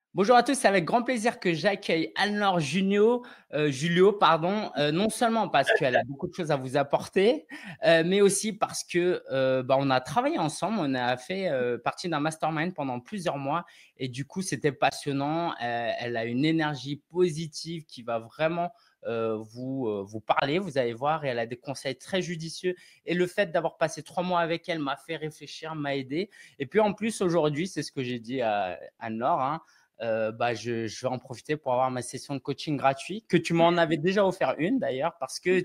Bonjour à tous, c'est avec grand plaisir que j'accueille Anne-Laure Julio, pardon, non seulement parce qu'elle a beaucoup de choses à vous apporter, mais aussi parce que on a travaillé ensemble, on a fait partie d'un mastermind pendant plusieurs mois et du coup c'était passionnant. Elle a une énergie positive qui va vraiment vous parler, vous allez voir, et elle a des conseils très judicieux. Et le fait d'avoir passé 3 mois avec elle m'a fait réfléchir, m'a aidé. Et puis en plus aujourd'hui, c'est ce que j'ai dit à Anne-Laure, hein, je vais en profiter pour avoir ma session de coaching gratuit, que tu m'en avais déjà offert une d'ailleurs, parce que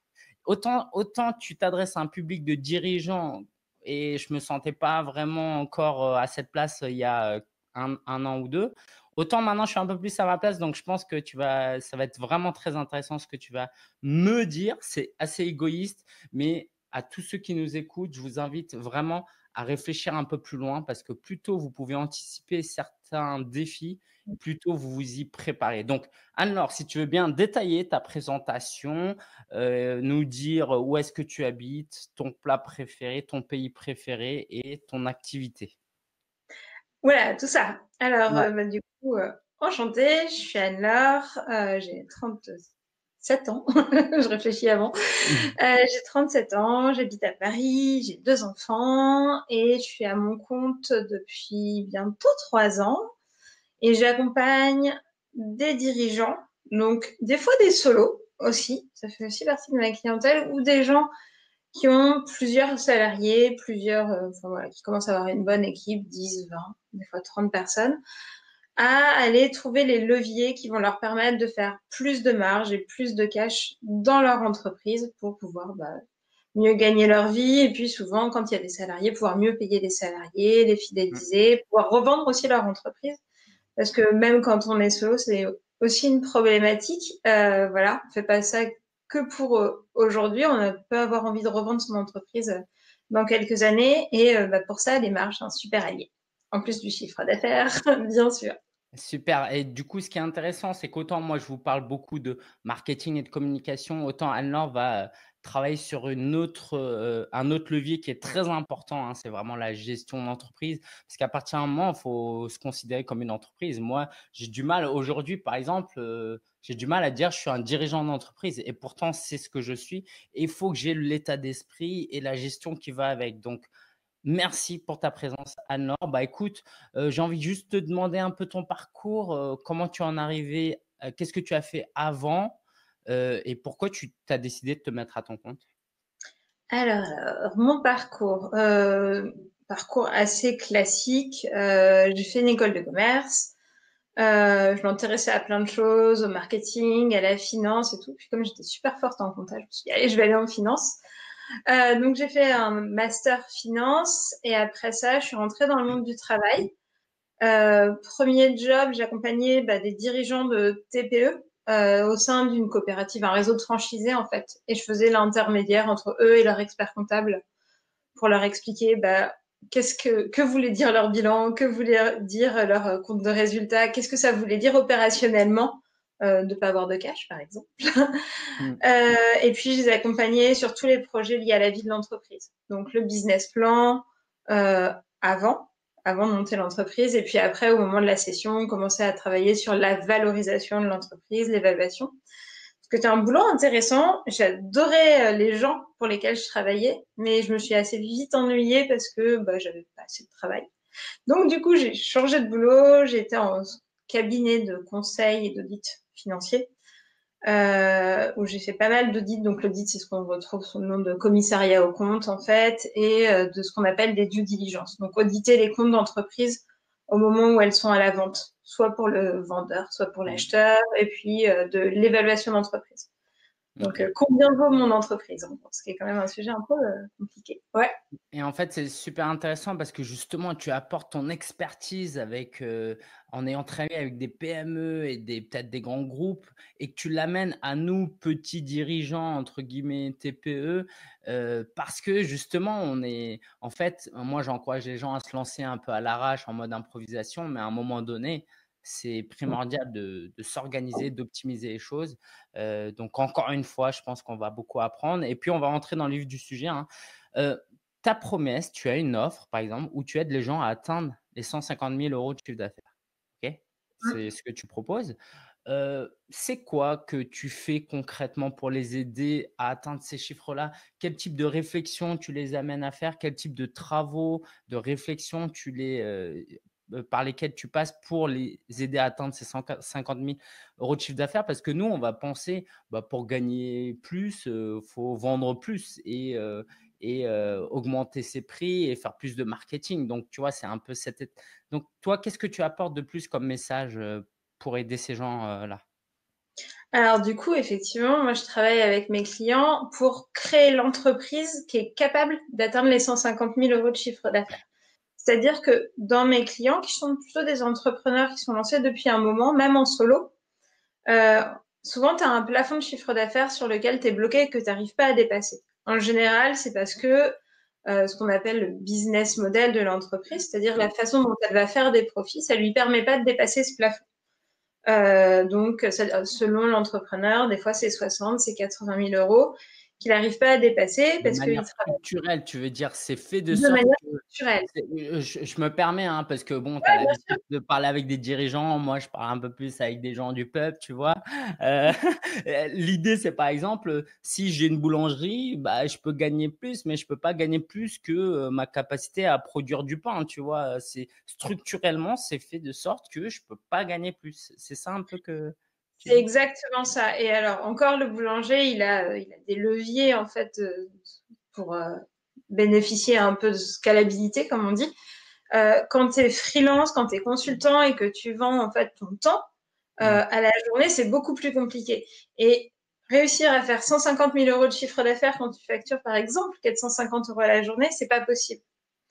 autant tu t'adresses à un public de dirigeants et je me sentais pas vraiment encore à cette place il y a un an ou deux. Autant maintenant, je suis un peu plus à ma place, donc je pense que ça va être vraiment très intéressant ce que tu vas me dire. C'est assez égoïste, mais à tous ceux qui nous écoutent, je vous invite vraiment à réfléchir un peu plus loin parce que plus tôt vous pouvez anticiper certains défis, plus tôt vous vous y préparez. Donc, Anne-Laure, si tu veux bien détailler ta présentation, nous dire où est-ce que tu habites, ton plat préféré, ton pays préféré et ton activité. Voilà, tout ça. Alors, Ouais. du coup, enchantée, je suis Anne-Laure, j'ai 37 ans, je réfléchis avant. J'ai 37 ans, j'habite à Paris, j'ai 2 enfants et je suis à mon compte depuis bientôt 3 ans et j'accompagne des dirigeants, donc des fois des solos aussi, ça fait aussi partie de ma clientèle, ou des gens qui ont plusieurs salariés, enfin voilà, qui commencent à avoir une bonne équipe, 10, 20, des fois 30 personnes, à aller trouver les leviers qui vont leur permettre de faire plus de marge et plus de cash dans leur entreprise pour pouvoir mieux gagner leur vie. Et puis souvent, quand il y a des salariés, pouvoir mieux payer les salariés, les fidéliser, pouvoir revendre aussi leur entreprise. Parce que même quand on est solo, c'est aussi une problématique. Voilà, on fait pas ça que pour aujourd'hui. On peut avoir envie de revendre son entreprise dans quelques années. Et pour ça, les marges, c'est un super allié. En plus du chiffre d'affaires, bien sûr. Super. Et du coup, ce qui est intéressant, c'est qu'autant moi, je vous parle beaucoup de marketing et de communication, autant Anne-Laure va travailler sur un autre levier qui est très important, hein, c'est vraiment la gestion d'entreprise. Parce qu'à partir d'un moment, il faut se considérer comme une entreprise. Moi, j'ai du mal aujourd'hui, par exemple, j'ai du mal à dire je suis un dirigeant d'entreprise. Et pourtant, c'est ce que je suis. Et il faut que j'ai l'état d'esprit et la gestion qui va avec. Donc, merci pour ta présence, Anne-Laure. Bah, écoute, j'ai envie juste de te demander un peu ton parcours, comment tu en es arrivé, qu'est-ce que tu as fait avant, et pourquoi tu as décidé de te mettre à ton compte? Alors, mon parcours assez classique. J'ai fait une école de commerce. Je m'intéressais à plein de choses, au marketing, à la finance et tout. Puis comme j'étais super forte en comptage, je me suis dit, allez, je vais aller en finance. Donc j'ai fait un master finance et après ça, je suis rentrée dans le monde du travail. Premier job, j'accompagnais des dirigeants de TPE au sein d'une coopérative, un réseau de franchisés en fait. Et je faisais l'intermédiaire entre eux et leur expert comptable pour leur expliquer que voulait dire leur bilan, que voulait dire leur compte de résultat, qu'est-ce que ça voulait dire opérationnellement de ne pas avoir de cash, par exemple. Mmh. Et puis, je les accompagnais sur tous les projets liés à la vie de l'entreprise. Donc, le business plan euh, avant, avant de monter l'entreprise. Et puis après, au moment de la session, on commençait à travailler sur la valorisation de l'entreprise, l'évaluation. Parce que c'était un boulot intéressant. J'adorais les gens pour lesquels je travaillais, mais je me suis assez vite ennuyée parce que j'avais pas assez de travail. Donc, du coup, j'ai changé de boulot. J'étais en cabinet de conseil et d'audit financier où j'ai fait pas mal d'audits. Donc l'audit, c'est ce qu'on retrouve sous le nom de commissariat aux comptes en fait, et de ce qu'on appelle des due diligence. Donc auditer les comptes d'entreprise au moment où elles sont à la vente, soit pour le vendeur, soit pour Mmh. l'acheteur, et puis de l'évaluation d'entreprise. Donc OK. combien vaut mon entreprise en gros, ce qui est quand même un sujet un peu compliqué. Ouais. Et en fait, c'est super intéressant parce que justement, tu apportes ton expertise en ayant travaillé avec des PME et peut-être des grands groupes et que tu l'amènes à nous, petits dirigeants, entre guillemets, TPE, parce que justement, en fait, moi, j'encourage les gens à se lancer un peu à l'arrache en mode improvisation, mais à un moment donné, c'est primordial de s'organiser, d'optimiser les choses. Donc, encore une fois, je pense qu'on va beaucoup apprendre. Et puis, on va rentrer dans le vif du sujet, hein. Euh, Ta promesse, tu as une offre, par exemple, où tu aides les gens à atteindre les 150 000 € de chiffre d'affaires. OK? c'est ce que tu proposes. C'est quoi que tu fais concrètement pour les aider à atteindre ces chiffres-là? Quel type de réflexion tu les amènes à faire? Quel type de travaux, de réflexion par lesquels tu passes pour les aider à atteindre ces 150 000 € de chiffre d'affaires? Parce que nous, on va penser, bah, pour gagner plus, faut vendre plus et augmenter ses prix et faire plus de marketing. Donc, tu vois, c'est un peu donc toi, qu'est-ce que tu apportes de plus comme message, pour aider ces gens, là? Alors du coup, effectivement, moi je travaille avec mes clients pour créer l'entreprise qui est capable d'atteindre les 150 000 € de chiffre d'affaires. C'est-à-dire que dans mes clients, qui sont plutôt des entrepreneurs qui sont lancés depuis un moment, même en solo, euh, souvent tu as un plafond de chiffre d'affaires sur lequel tu es bloqué et que tu n'arrives pas à dépasser. En général, c'est parce que ce qu'on appelle le business model de l'entreprise, c'est-à-dire la façon dont elle va faire des profits, ça lui permet pas de dépasser ce plafond. Donc, selon l'entrepreneur, des fois c'est 60, c'est 80 000 € qu'il n'arrive pas à dépasser De parce manière qu'il travaille structurelle, tu veux dire, c'est fait de de sorte manière que structurelle. je me permets, hein, parce que bon, tu as Ouais, bien sûr. l'habitude de parler avec des dirigeants. Moi, je parle un peu plus avec des gens du peuple, tu vois? Heu, l'idée, c'est par exemple, si j'ai une boulangerie, bah, je peux gagner plus, mais je peux pas gagner plus que, ma capacité à produire du pain, tu vois? C'est structurellement, c'est fait de sorte que je peux pas gagner plus. C'est ça un peu que tu C'est dis? exactement ça. Et alors, encore le boulanger, il a des leviers en fait pour bénéficier un peu de scalabilité, comme on dit. Quand tu es freelance, quand tu es consultant et que tu vends en fait ton temps Mmh. à la journée, c'est beaucoup plus compliqué. Et réussir à faire 150 000 € de chiffre d'affaires quand tu factures par exemple 450 € à la journée, c'est pas possible.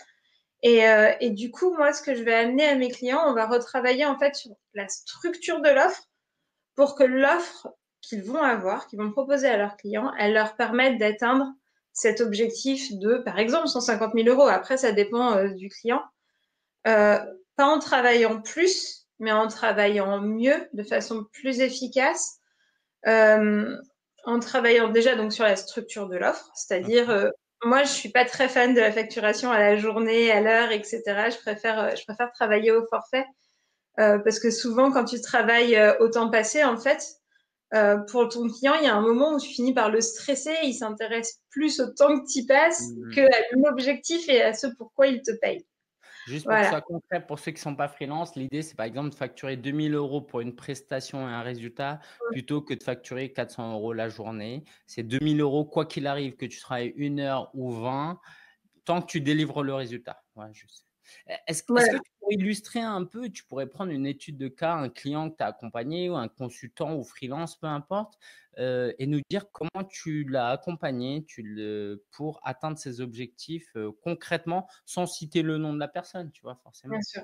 Et du coup, moi, ce que je vais amener à mes clients, on va retravailler en fait sur la structure de l'offre pour que l'offre qu'ils vont avoir, qu'ils vont proposer à leurs clients, elle leur permette d'atteindre cet objectif de, par exemple, 150 000 €. Après, ça dépend du client. Euh, Pas en travaillant plus, mais en travaillant mieux, de façon plus efficace, euh, en travaillant déjà donc sur la structure de l'offre, c'est-à-dire moi je suis pas très fan de la facturation à la journée, à l'heure, etc. Je préfère travailler au forfait parce que souvent quand tu travailles au temps passé, en fait, pour ton client, il y a un moment où tu finis par le stresser, il s'intéresse plus au temps que tu passes Mmh. qu'à l'objectif et à ce pourquoi il te paye. Juste pour que ce Voilà. soit concret, pour ceux qui ne sont pas freelance, l'idée, c'est par exemple de facturer 2 000 € pour une prestation et un résultat plutôt que de facturer 400 € la journée. C'est 2 000 € quoi qu'il arrive, que tu travailles 1 heure ou 20, tant que tu délivres le résultat. Ouais, je sais. Est-ce que Voilà. tu pourrais illustrer un peu, tu pourrais prendre une étude de cas, un client que tu as accompagné ou un consultant ou freelance, peu importe, et nous dire comment tu l'as accompagné pour atteindre ses objectifs concrètement, sans citer le nom de la personne, tu vois, Bien forcément. sûr.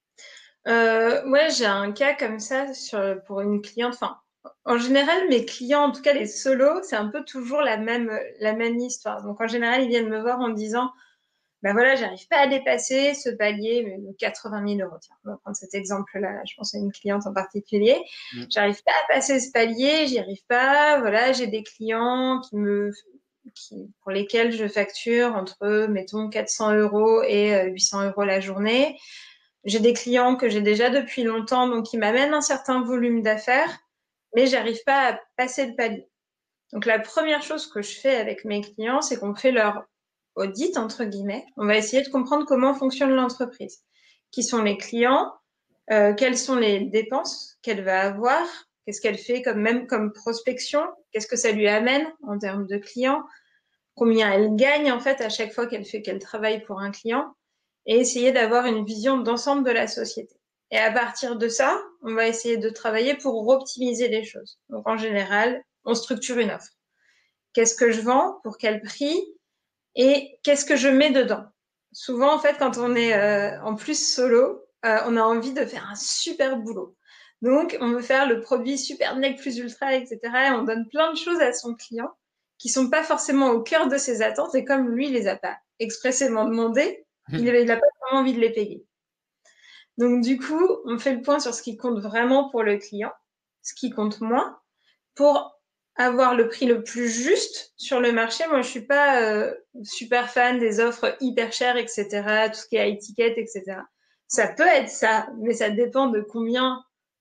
Ouais, j'ai un cas comme ça pour une cliente. Enfin, en général, mes clients, en tout cas les solos, c'est un peu toujours la même histoire. Donc, en général, ils viennent me voir en disant, ben voilà, j'arrive pas à dépasser ce palier de 80 000 €. Tiens, on va prendre cet exemple-là. Je pense à une cliente en particulier. Mm. J'arrive pas à passer ce palier, j'y arrive pas. Voilà, j'ai des clients pour lesquels je facture entre, mettons, 400 € et 800 € la journée. J'ai des clients que j'ai déjà depuis longtemps, donc qui m'amènent un certain volume d'affaires, mais j'arrive pas à passer le palier. Donc la première chose que je fais avec mes clients, c'est qu'on fait leur audit, entre guillemets. On va essayer de comprendre comment fonctionne l'entreprise. Qui sont les clients, quelles sont les dépenses qu'elle va avoir, qu'est-ce qu'elle fait même comme prospection, qu'est-ce que ça lui amène en termes de clients, combien elle gagne en fait à chaque fois qu'elle travaille pour un client, et essayer d'avoir une vision d'ensemble de la société. Et à partir de ça, on va essayer de travailler pour optimiser les choses. Donc en général, on structure une offre. Qu'est-ce que je vends, pour quel prix et qu'est-ce que je mets dedans. Souvent, en fait, quand on est en plus solo, on a envie de faire un super boulot. Donc, on veut faire le produit super nec plus ultra, etc. Et on donne plein de choses à son client qui sont pas forcément au cœur de ses attentes. Et comme lui, il les a pas expressément demandées, il n'a pas vraiment envie de les payer. Donc, du coup, on fait le point sur ce qui compte vraiment pour le client, ce qui compte moins, pour avoir le prix le plus juste sur le marché. Moi, je suis pas super fan des offres hyper chères, etc., tout ce qui est à étiquette, etc. Ça peut être ça, mais ça dépend de combien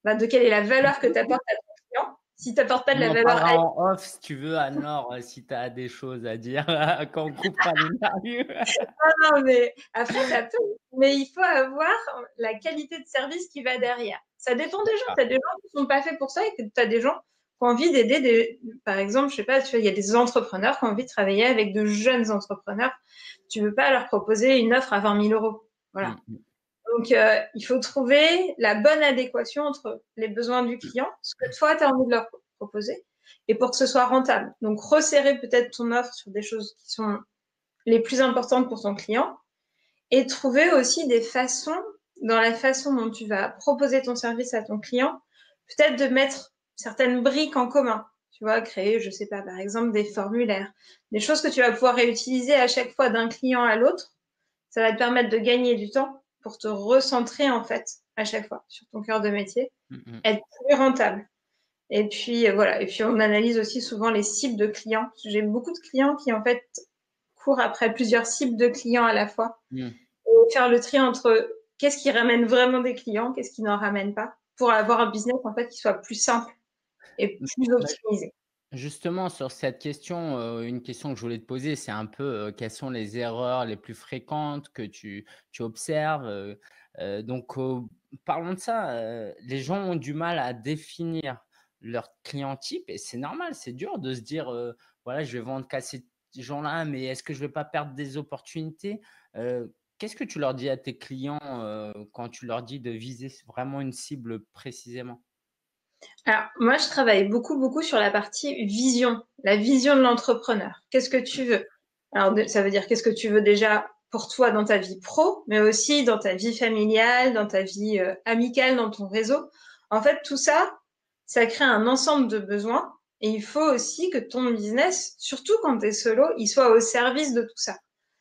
de quelle est la valeur que tu apportes à ton client. Si tu n'apportes pas de On la en valeur parlera en off si tu veux, Anne-Laure, si tu as des choses à dire quand on coupera l'interview. non, mais après, ça peut. Mais il faut avoir la qualité de service qui va derrière. Ça dépend des gens. Tu as des gens qui ne sont pas faits pour ça et tu as des gens qui ont envie d'aider par exemple, je sais pas, tu vois, il y a des entrepreneurs qui ont envie de travailler avec de jeunes entrepreneurs. Tu veux pas leur proposer une offre à 20 000 euros. Voilà. Donc, il faut trouver la bonne adéquation entre les besoins du client, ce que toi, tu as envie de leur proposer, et pour que ce soit rentable. Donc, resserrer peut-être ton offre sur des choses qui sont les plus importantes pour ton client et trouver aussi des façons, dans la façon dont tu vas proposer ton service à ton client, peut-être de mettre certaines briques en commun. Tu vois, créer, je sais pas, par exemple, des formulaires, des choses que tu vas pouvoir réutiliser à chaque fois d'un client à l'autre. Ça va te permettre de gagner du temps pour te recentrer, en fait, à chaque fois sur ton cœur de métier, être plus rentable. Et puis, voilà. Et puis, on analyse aussi souvent les cibles de clients. J'ai beaucoup de clients qui, en fait, courent après plusieurs cibles de clients à la fois. Et faire le tri entre qu'est-ce qui ramène vraiment des clients, qu'est-ce qui n'en ramène pas, pour avoir un business, en fait, qui soit plus simple et plus optimisé. Justement, sur cette question, une question que je voulais te poser, c'est un peu, quelles sont les erreurs les plus fréquentes que tu observes? Donc, parlons de ça, les gens ont du mal à définir leur client type et c'est normal, c'est dur de se dire: «Voilà, je vais vendre qu'à ces gens-là, mais est-ce que je vais pas perdre des opportunités?» Qu'est-ce que tu leur dis à tes clients, quand tu leur dis de viser vraiment une cible précisément? Alors, moi, je travaille beaucoup, beaucoup sur la partie vision, la vision de l'entrepreneur. Qu'est-ce que tu veux? Alors, ça veut dire qu'est-ce que tu veux déjà pour toi dans ta vie pro, mais aussi dans ta vie familiale, dans ta vie amicale, dans ton réseau. En fait, tout ça, ça crée un ensemble de besoins et il faut aussi que ton business, surtout quand tu es solo, il soit au service de tout ça.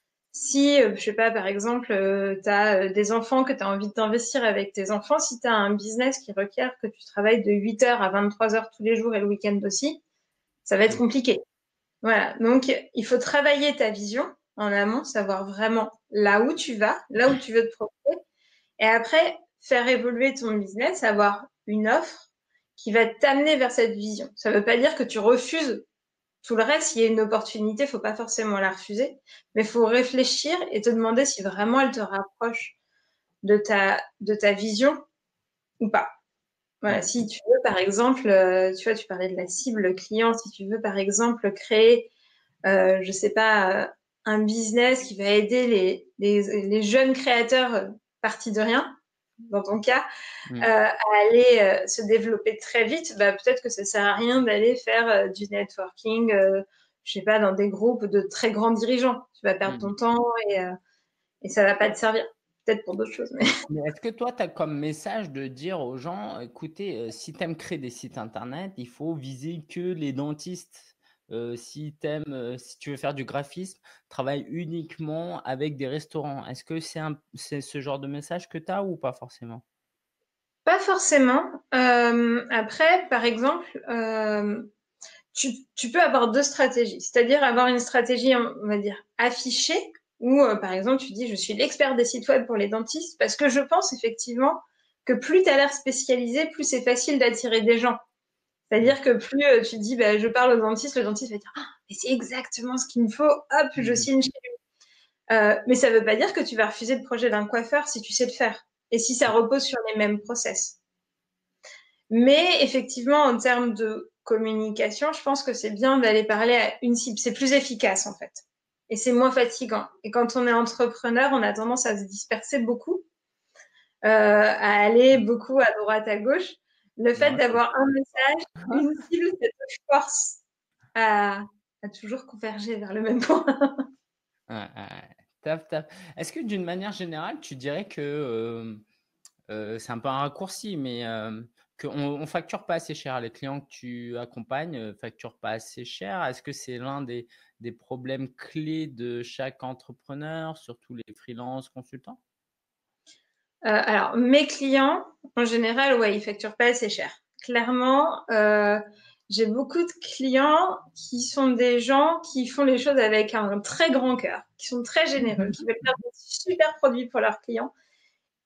Si, je sais pas, par exemple, tu as des enfants, que tu as envie d'investir avec tes enfants, si tu as un business qui requiert que tu travailles de 8h à 23h tous les jours et le week-end aussi, ça va être compliqué. Voilà. Donc, il faut travailler ta vision en amont, savoir vraiment là où tu vas, là où tu veux te proposer. Et après, faire évoluer ton business, avoir une offre qui va t'amener vers cette vision. Ça ne veut pas dire que tu refuses tout le reste. S'il y a une opportunité, il ne faut pas forcément la refuser, mais il faut réfléchir et te demander si vraiment elle te rapproche de ta vision ou pas. Voilà, si tu veux, par exemple, tu vois, tu parlais de la cible client, si tu veux, par exemple, créer, je sais pas, un business qui va aider les jeunes créateurs partis de rien, dans ton cas, à aller se développer très vite, bah, peut-être que ça sert à rien d'aller faire du networking, je sais pas, dans des groupes de très grands dirigeants. Tu vas perdre ton temps et ça va pas te servir. Peut-être pour d'autres choses. Mais est-ce que toi, tu as comme message de dire aux gens: «Écoutez, si tu aimes créer des sites internet, il faut viser que les dentistes. Si tu veux faire du graphisme, travaille uniquement avec des restaurants». Est-ce que c'est ce genre de message que tu as ou pas forcément? Pas forcément. Après, par exemple, tu peux avoir deux stratégies. C'est-à-dire avoir une stratégie, on va dire, affichée, où, par exemple, tu dis, je suis l'expert des sites web pour les dentistes, parce que je pense effectivement que plus tu as l'air spécialisé, plus c'est facile d'attirer des gens. C'est-à-dire que plus tu dis, bah, je parle au dentiste, le dentiste va dire, ah, mais c'est exactement ce qu'il me faut, hop, je signe chez lui. Mais ça ne veut pas dire que tu vas refuser le projet d'un coiffeur si tu sais le faire et si ça repose sur les mêmes process. Mais effectivement, en termes de communication, je pense que c'est bien d'aller parler à une cible. C'est plus efficace, en fait. Et c'est moins fatigant. Et quand on est entrepreneur, on a tendance à se disperser beaucoup, à aller beaucoup à droite, à gauche. Le fait Non, d'avoir un message, une cible, ça te force à toujours converger vers le même point. ouais. Top, top. Est-ce que d'une manière générale, tu dirais que, c'est un peu un raccourci, mais qu'on facture pas assez cher. Les clients que tu accompagnes, facturent pas assez cher. Est-ce que c'est l'un des problèmes clés de chaque entrepreneur, surtout les freelances, consultants? Alors, mes clients, en général, ouais, ils facturent pas assez cher. Clairement, j'ai beaucoup de clients qui sont des gens qui font les choses avec un très grand cœur, qui sont très généreux, qui veulent faire des super produits pour leurs clients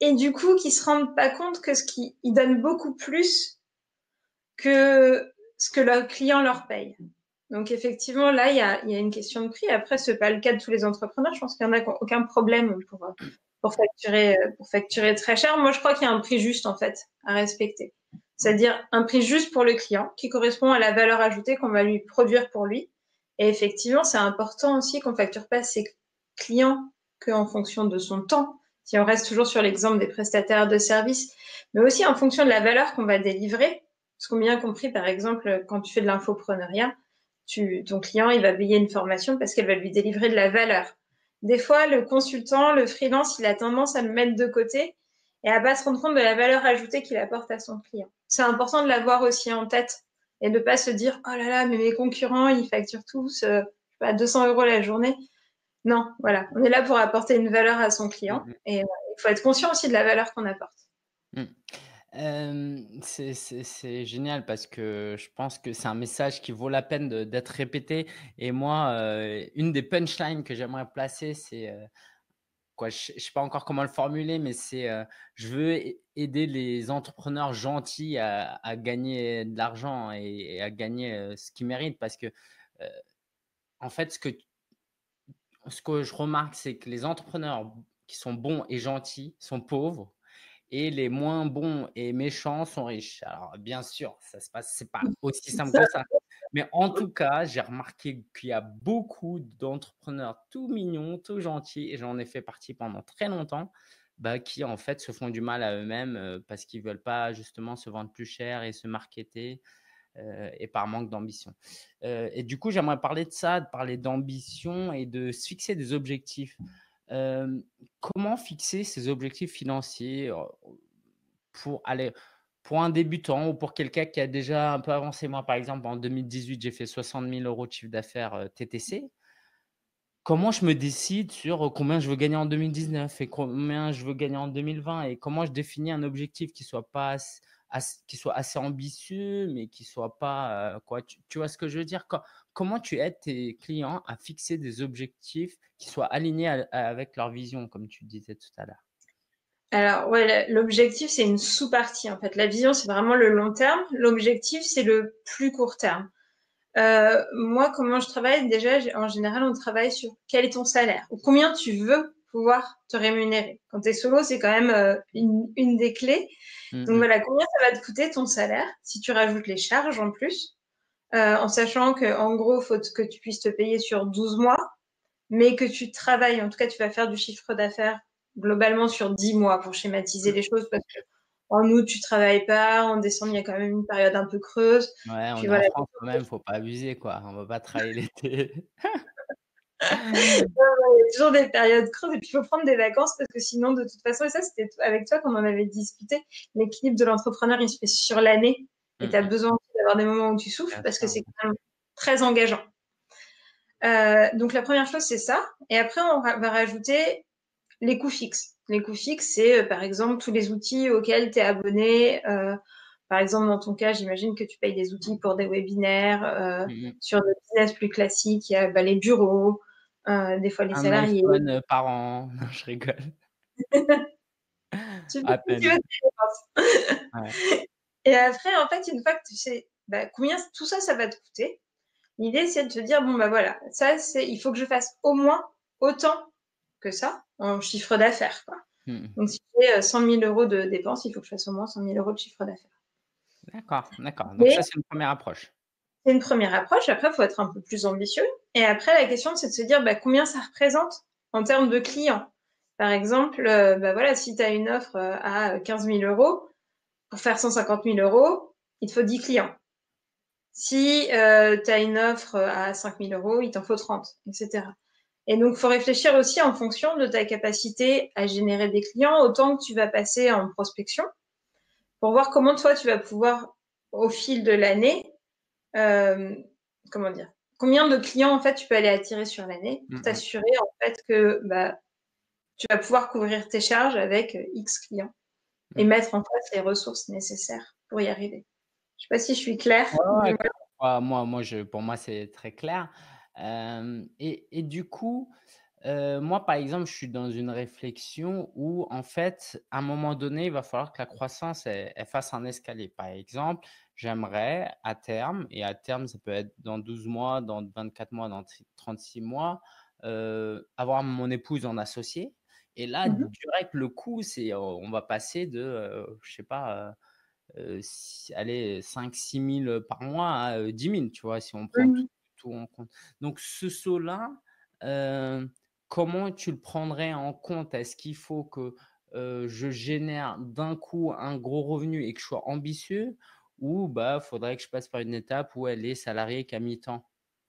et du coup, qui se rendent pas compte que ils donnent beaucoup plus que ce que leurs clients leur payent. Donc effectivement, là, il y a une question de prix. Après, ce n'est pas le cas de tous les entrepreneurs. Je pense qu'il y en a qui n'ont aucun problème pour facturer très cher. Moi, je crois qu'il y a un prix juste, en fait, à respecter. C'est-à-dire un prix juste pour le client qui correspond à la valeur ajoutée qu'on va lui produire pour lui. Et effectivement, c'est important aussi qu'on ne facture pas ses clients qu'en fonction de son temps. Si on reste toujours sur l'exemple des prestataires de services, mais aussi en fonction de la valeur qu'on va délivrer. Parce qu'on a bien compris, par exemple, quand tu fais de l'infopreneuriat, ton client, il va payer une formation parce qu'elle va lui délivrer de la valeur. Des fois, le consultant, le freelance, il a tendance à le mettre de côté et à pas se rendre compte de la valeur ajoutée qu'il apporte à son client. C'est important de l'avoir aussi en tête et de pas se dire, oh là là, mais mes concurrents, ils facturent tous 200 € la journée. Non, voilà, on est là pour apporter une valeur à son client et il faut être conscient aussi de la valeur qu'on apporte. C'est génial parce que je pense que c'est un message qui vaut la peine d'être répété. Et moi, une des punchlines que j'aimerais placer, c'est quoi, je sais pas encore comment le formuler, mais c'est je veux aider les entrepreneurs gentils à gagner de l'argent et à gagner ce qu'ils méritent. Parce que en fait, ce que je remarque, c'est que les entrepreneurs qui sont bons et gentils sont pauvres et les moins bons et méchants sont riches. Alors bien sûr, ça se passe, c'est pas aussi simple que ça. Mais en tout cas, j'ai remarqué qu'il y a beaucoup d'entrepreneurs tout mignons, tout gentils, et j'en ai fait partie pendant très longtemps, qui en fait se font du mal à eux-mêmes parce qu'ils veulent pas justement se vendre plus cher et se marketer. Et par manque d'ambition. Et du coup, j'aimerais parler de ça, de parler d'ambition et de se fixer des objectifs. Comment fixer ces objectifs financiers pour pour un débutant ou pour quelqu'un qui a déjà un peu avancé? Moi, par exemple, en 2018, j'ai fait 60 000 € de chiffre d'affaires TTC. Comment je me décide sur combien je veux gagner en 2019 et combien je veux gagner en 2020 et comment je définis un objectif qui soit pas qui soit assez ambitieux, mais qui soit pas quoi. Tu vois ce que je veux dire? Comment tu aides tes clients à fixer des objectifs qui soient alignés avec leur vision, comme tu disais tout à l'heure? Alors, ouais, l'objectif, c'est une sous-partie, en fait. La vision, c'est vraiment le long terme. L'objectif, c'est le plus court terme. Moi, comment je travaille? Déjà, en général, on travaille sur quel est ton salaire ou combien tu veux pouvoir te rémunérer. Quand tu es solo, c'est quand même une des clés. Donc voilà, combien ça va te coûter ton salaire si tu rajoutes les charges en plus, en sachant qu'en gros, il faut que tu puisses te payer sur 12 mois, mais que tu travailles, en tout cas, tu vas faire du chiffre d'affaires globalement sur 10 mois pour schématiser les choses parce que en août, tu travailles pas, en décembre, il y a quand même une période un peu creuse. Ouais, on Puis est en voilà. France quand même, faut pas abuser quoi. On va pas travailler l'été. Il y a toujours des périodes creuses et puis il faut prendre des vacances parce que sinon, de toute façon, et ça, c'était avec toi qu'on en avait discuté, l'équilibre de l'entrepreneur, il se fait sur l'année et tu as besoin aussi d'avoir des moments où tu souffles Bien parce que sûr. c'est quand même très engageant. Donc, la première chose, c'est ça. Et après, on va rajouter les coûts fixes. Les coûts fixes, c'est par exemple tous les outils auxquels tu es abonné. Par exemple, dans ton cas, j'imagine que tu payes des outils pour des webinaires. Sur des business plus classiques, il y a les bureaux, des fois les Un salariés. iPhone par an. Non, je rigole. Tu À peux, tu veux peine. tes dépenses. Ouais. Et après, en fait, une fois que tu sais combien tout ça, ça va te coûter, l'idée, c'est de te dire, bon, voilà, ça, il faut que je fasse au moins autant que ça en chiffre d'affaires, quoi. Donc, si j'ai 100 000 € de dépenses, il faut que je fasse au moins 100 000 € de chiffre d'affaires. D'accord, d'accord. Donc Mais ça, c'est une première approche. c'est une première approche. Après, il faut être un peu plus ambitieux. Et après, la question, c'est de se dire combien ça représente en termes de clients. Par exemple, voilà, si tu as une offre à 15 000 €, pour faire 150 000 €, il te faut 10 clients. Si tu as une offre à 5 000 €, il t'en faut 30, etc. Et donc, il faut réfléchir aussi en fonction de ta capacité à générer des clients, autant que tu vas passer en prospection, pour voir comment toi, tu vas pouvoir, au fil de l'année, comment dire, combien de clients, en fait, tu peux aller attirer sur l'année pour t'assurer, en fait, que tu vas pouvoir couvrir tes charges avec X clients et mettre en place les ressources nécessaires pour y arriver. Je ne sais pas si je suis claire. Ouais, pour moi, c'est très clair. Et du coup, Moi, par exemple, je suis dans une réflexion où, en fait, à un moment donné, il va falloir que la croissance, elle fasse un escalier. Par exemple, j'aimerais à terme, et à terme, ça peut être dans 12 mois, dans 24 mois, dans 36 mois, avoir mon épouse en associé. Et là, Mmh. direct, le coût, c'est, on va passer de, je sais pas, allez, 5 000 à 6 000 par mois à 10 000, tu vois, si on prend Mmh. tout en compte. Donc ce saut-là, comment tu le prendrais en compte? Est-ce qu'il faut que, je génère d'un coup un gros revenu et que je sois ambitieux, ou bah, faudrait que je passe par une étape où elle est salariée qu'à mi-temps?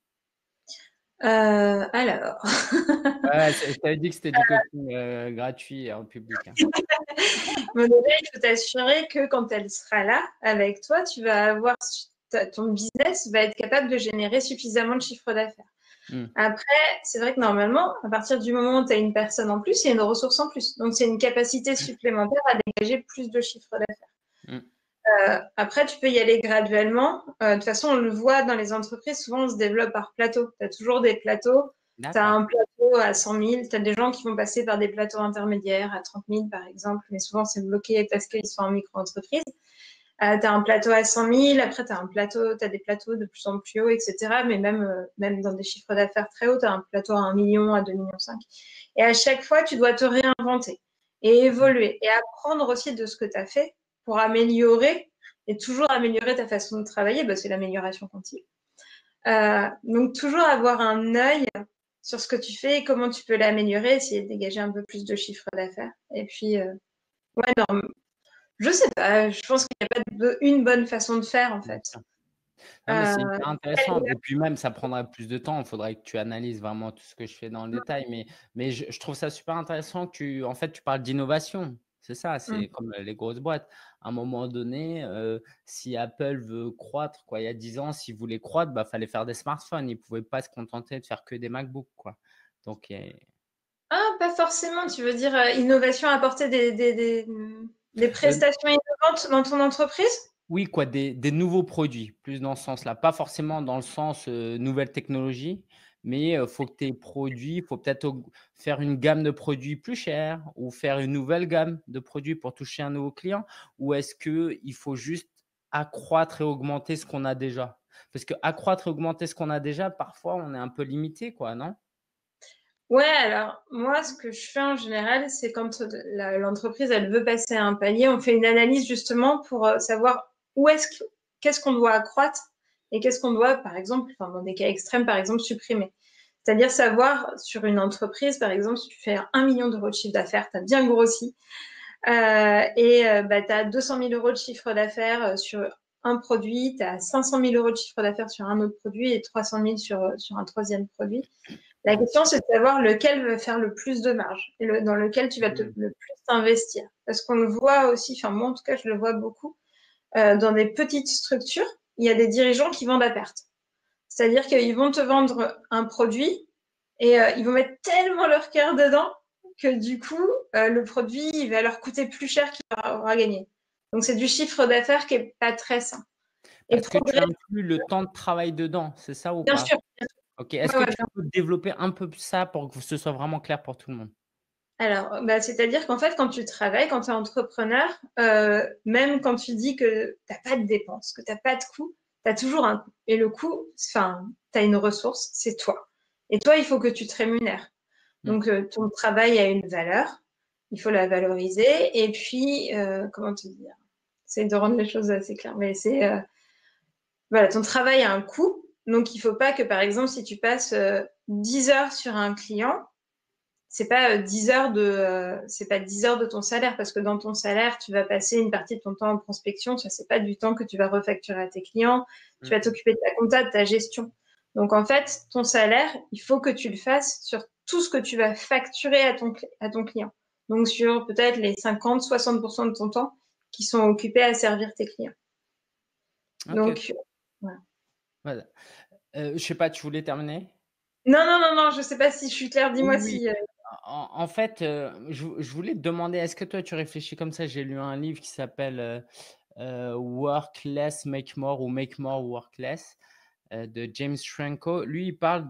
Alors, Ouais, je t'avais dit que c'était du coaching, gratuit en public, hein. mais déjà, il faut t'assurer que quand elle sera là avec toi, tu vas avoir ton business va être capable de générer suffisamment de chiffre d'affaires. Mmh. Après, c'est vrai que normalement, à partir du moment où tu as une personne en plus, il y a une ressource en plus. Donc, c'est une capacité supplémentaire à dégager plus de chiffre d'affaires. Mmh. Après, tu peux y aller graduellement. De toute façon, on le voit dans les entreprises, souvent on se développe par plateau. Tu as toujours des plateaux. Tu as D'accord. un plateau à 100 000, tu as des gens qui vont passer par des plateaux intermédiaires à 30 000 par exemple, mais souvent c'est bloqué parce qu'ils sont en micro-entreprise. Tu as un plateau à 100 000, après tu as des plateaux de plus en plus hauts, etc. Mais même dans des chiffres d'affaires très hauts, tu as un plateau à 1 million, à 2,5 millions. Et à chaque fois, tu dois te réinventer et évoluer et apprendre aussi de ce que tu as fait pour améliorer et toujours améliorer ta façon de travailler. Bah, c'est l'amélioration continue. Donc, toujours avoir un œil sur ce que tu fais et comment tu peux l'améliorer, essayer de dégager un peu plus de chiffre d'affaires. Et puis, ouais, non, je sais pas, je pense qu'il n'y a pas une bonne façon de faire en Bien fait. sûr. Non, mais c'est Euh, hyper intéressant, et puis même ça prendrait plus de temps. Il faudrait que tu analyses vraiment tout ce que je fais dans le détail, mais je trouve ça super intéressant que tu en fait, tu parles d'innovation. C'est ça, mm, c'est comme, les grosses boîtes. À un moment donné, si Apple veut croître, quoi, il y a 10 ans, s'ils voulaient croître, bah, fallait faire des smartphones. Ils pouvaient pas se contenter de faire que des MacBooks, quoi. Donc ah, pas forcément, tu veux dire innovation, apporter des heu prestations innovantes dans ton entreprise? Oui, quoi, des nouveaux produits, plus dans ce sens-là. Pas forcément dans le sens, nouvelle technologie, mais faut que tes produits, faut peut-être faire une gamme de produits plus chers, ou faire une nouvelle gamme de produits pour toucher un nouveau client? Ou est-ce qu'il faut juste accroître et augmenter ce qu'on a déjà? Parce qu'accroître et augmenter ce qu'on a déjà, parfois, on est un peu limité, quoi, non? Ouais, alors moi, ce que je fais en général, c'est quand l'entreprise, elle veut passer à un palier, on fait une analyse justement pour savoir qu'est-ce qu'on doit accroître et qu'est-ce qu'on doit, par exemple, enfin, dans des cas extrêmes, par exemple, supprimer. C'est-à-dire savoir sur une entreprise, par exemple, si tu fais 1 million d'euros de chiffre d'affaires, tu as bien grossi, bah, tu as 200 000 euros de chiffre d'affaires sur un produit, tu as 500 000 euros de chiffre d'affaires sur un autre produit et 300 000 sur un troisième produit. La question, c'est de savoir lequel va faire le plus de marge et dans lequel tu vas Mmh. le plus t'investir. Parce qu'on le voit aussi, enfin moi en tout cas, je le vois beaucoup, dans des petites structures, il y a des dirigeants qui vendent à perte. C'est-à-dire qu'ils vont te vendre un produit et ils vont mettre tellement leur cœur dedans que du coup, le produit, il va leur coûter plus cher qu'il aura gagné. Donc c'est du chiffre d'affaires qui est pas très sain. Et Parce que tu progresser, inclus le temps de travail dedans, c'est ça ou bien pas? sûr. OK. Est-ce Ouais, que ouais, tu peux développer un peu ça pour que ce soit vraiment clair pour tout le monde? alors, bah, c'est-à-dire qu'en fait, quand tu travailles, quand tu es entrepreneur, même quand tu dis que tu n'as pas de dépenses, que tu n'as pas de coûts, tu as toujours un coût. Et le coût, enfin, tu as une ressource, c'est toi. Et toi, il faut que tu te rémunères. Mmh. Donc, ton travail a une valeur, il faut la valoriser. Et puis, comment te dire? C'est de rendre les choses assez claires. Mais voilà, ton travail a un coût. Donc, il ne faut pas que, par exemple, si tu passes 10 heures sur un client, c'est pas 10 heures c'est pas 10 heures de ton salaire parce que dans ton salaire, tu vas passer une partie de ton temps en prospection. Ça, c'est pas du temps que tu vas refacturer à tes clients. Tu Mmh vas mh. t'occuper de ta compta, de ta gestion. Donc, en fait, ton salaire, il faut que tu le fasses sur tout ce que tu vas facturer à ton client. Donc, sur peut-être les 50, 60% de ton temps qui sont occupés à servir tes clients. OK, OK. Donc, voilà. Voilà. Je sais pas, tu voulais terminer? Non, non, non, non, je sais pas si je suis claire. Oui, Dis-moi oui. si. En fait, je voulais te demander, est-ce que toi tu réfléchis comme ça? J'ai lu un livre qui s'appelle, Work Less, Make More, ou Make More, Work Less. de James Franco. Lui, il parle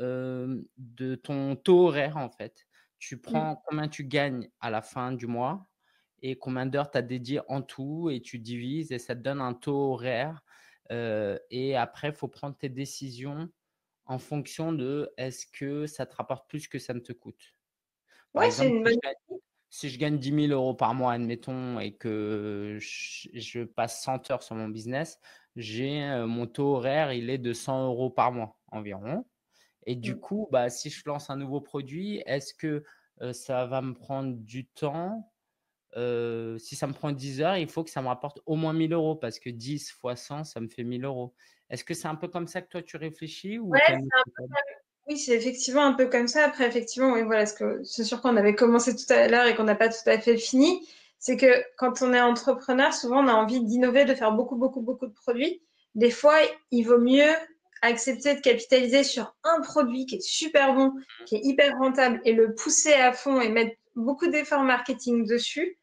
de ton taux horaire, en fait. Tu Mmh. prends combien tu gagnes à la fin du mois et combien d'heures tu as dédié en tout et tu divises et ça te donne un taux horaire. Et après, il faut prendre tes décisions en fonction de est-ce que ça te rapporte plus que ça ne te coûte. Par Ouais, c'est exemple, une bonne. si je gagne 10 000 € par mois, admettons, et que je passe 100 heures sur mon business, j'ai mon taux horaire, il est de 100 € par mois environ. Et du Mmh. coup, bah, si je lance un nouveau produit, est-ce que ça va me prendre du temps? Si ça me prend 10 heures, il faut que ça me rapporte au moins 1 000 € parce que 10 fois 100, ça me fait 1 000 €. Est-ce que c'est un peu comme ça que toi tu réfléchis ou Ouais, tu as une c'est autre un peu méthode? ça. Oui, c'est effectivement un peu comme ça. Après, effectivement, oui, voilà, c'est sûr qu'on avait commencé tout à l'heure et qu'on n'a pas tout à fait fini. C'est que quand on est entrepreneur, souvent, on a envie d'innover, de faire beaucoup, beaucoup, beaucoup de produits. Des fois, il vaut mieux accepter de capitaliser sur un produit qui est super bon, qui est hyper rentable et le pousser à fond et mettre beaucoup d'efforts marketing dessus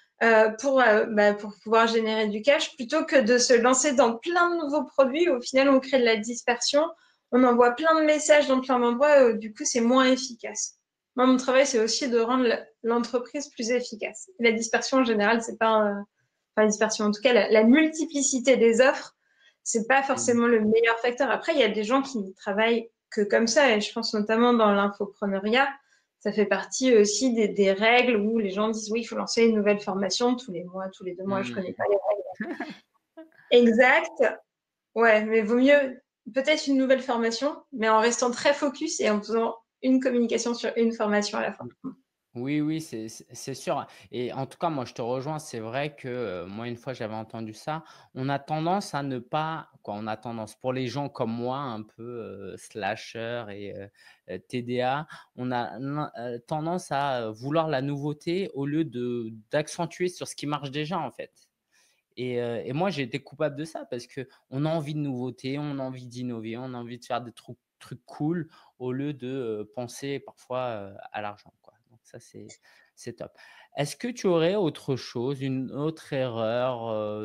pour pouvoir générer du cash plutôt que de se lancer dans plein de nouveaux produits. Au final, on crée de la dispersion, on envoie plein de messages dans plein d'endroits, du coup, c'est moins efficace. Moi, mon travail, c'est aussi de rendre l'entreprise plus efficace. La dispersion, en général, c'est pas, enfin, la dispersion, en tout cas, la multiplicité des offres, c'est pas Mmh. forcément le meilleur facteur. Après, il y a des gens qui ne travaillent que comme ça, et je pense notamment dans l'infopreneuriat, ça fait partie aussi des règles où les gens disent oui, il faut lancer une nouvelle formation tous les mois, tous les 2 mois. Je connais Mmh. pas les règles exactes. Ouais, mais vaut mieux peut-être une nouvelle formation, mais en restant très focus et en faisant une communication sur une formation à la fois. Oui, oui, c'est sûr et en tout cas, moi, je te rejoins. C'est vrai que, moi, une fois, j'avais entendu ça. On a tendance à ne pas quoi, on a tendance, pour les gens comme moi, un peu, slasher et TDA, on a tendance à, vouloir la nouveauté au lieu d'accentuer sur ce qui marche déjà, en fait et moi, j'ai été coupable de ça parce qu'on a envie de nouveautés, on a envie d'innover, on a envie de faire des trucs cool au lieu de, penser parfois, à l'argent, quoi. Donc ça, c'est top. Est-ce que tu aurais autre chose, une autre erreur,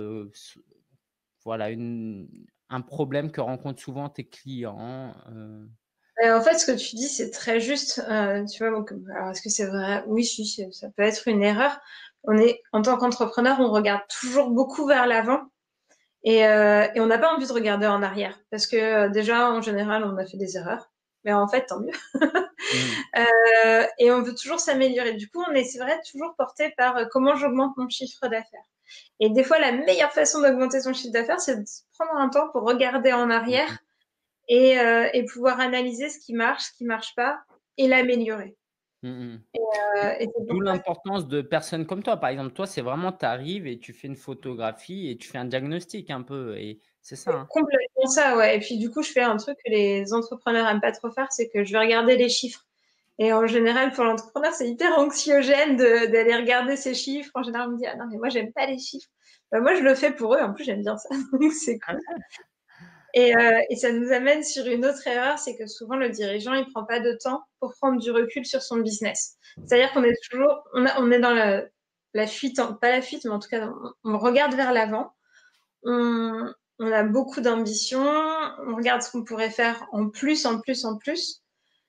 voilà, un problème que rencontrent souvent tes clients, En fait, ce que tu dis, c'est très juste. Tu vois, donc, alors est-ce que c'est vrai? Oui, si, ça peut être une erreur. En tant qu'entrepreneur, on regarde toujours beaucoup vers l'avant. Et on n'a pas envie de regarder en arrière parce que déjà, en général, on a fait des erreurs. Mais en fait, tant mieux. mmh, Et on veut toujours s'améliorer. Du coup, on est, c'est vrai, toujours porté par comment j'augmente mon chiffre d'affaires. Et des fois, la meilleure façon d'augmenter son chiffre d'affaires, c'est de prendre un temps pour regarder en mmh arrière mh. et pouvoir analyser ce qui marche pas et l'améliorer. Mmh mh. Et c'est pour D'où ça l'importance de personnes comme toi. Par exemple, toi, c'est vraiment tu arrives et tu fais une photographie et tu fais un diagnostic un peu et c'est ça, hein? complètement ça, ouais. Et puis du coup, je fais un truc que les entrepreneurs aiment pas trop faire, c'est que je vais regarder les chiffres. Et en général, pour l'entrepreneur, c'est hyper anxiogène d'aller regarder ces chiffres. En général, on me dit, ah non, mais moi, j'aime pas les chiffres. Bah, moi, je le fais pour eux. En plus, j'aime bien ça. Donc, c'est cool. Et ça nous amène sur une autre erreur, c'est que souvent, le dirigeant, il prend pas de temps pour prendre du recul sur son business. C'est-à-dire qu'on est toujours, on est dans la fuite, pas la fuite, mais en tout cas, on regarde vers l'avant. On a beaucoup d'ambition. On regarde ce qu'on pourrait faire en plus, en plus, en plus.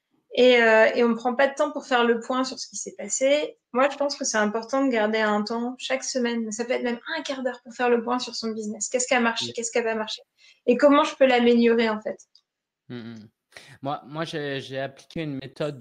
Et on ne prend pas de temps pour faire le point sur ce qui s'est passé. Moi, je pense que c'est important de garder un temps chaque semaine. Ça peut être même un quart d'heure pour faire le point sur son business. Qu'est-ce qui a marché? Mmh. Qu'est-ce qui n'a pas marché? Et comment je peux l'améliorer, en fait? Mmh mh. Moi, j'ai appliqué une méthode,